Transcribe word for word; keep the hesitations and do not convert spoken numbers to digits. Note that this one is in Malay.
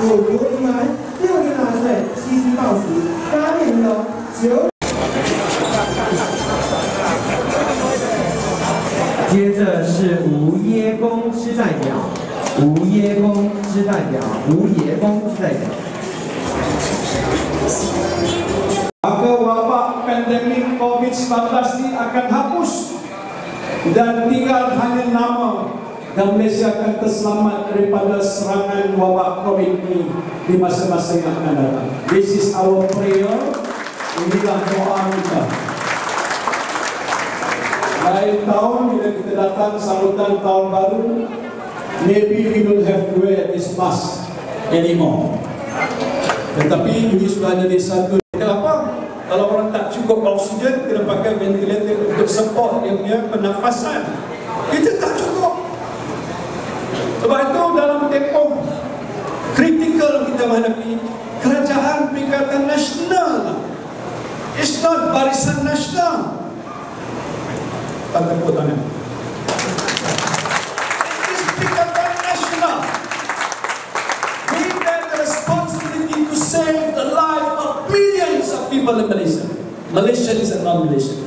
我国迎来六十大岁七十到时，八年龙九。接着是无耶公之代表，无耶公之代表，无耶公之代表。 Maka wabak pandemik COVID sembilan belas ini akan hapus dan tinggal hanya nama, dan Malaysia akan terselamat daripada serangan wabak COVID ini di masa-masa yang akan datang. This is our prayer. Inilah doa kita. Lain tahun bila kita datang sambutan tahun baru, maybe we don't have to wear this mask anymore. Tetapi ini sudah jadi satu. Kenapa? Kalau orang tak cukup oksigen, kena pakai ventilator untuk support dia punya pernafasan. Itu tak cukup. Sebab itu dalam tempoh kritikal kita menghadapi, kerajaan Perikatan Nasional, it's not Barisan Nasional. Tak tepuk tangan. It is Perikatan Nasional. We have the responsibility to save the life of millions of people in Malaysia, Malaysians and non-Malaysians.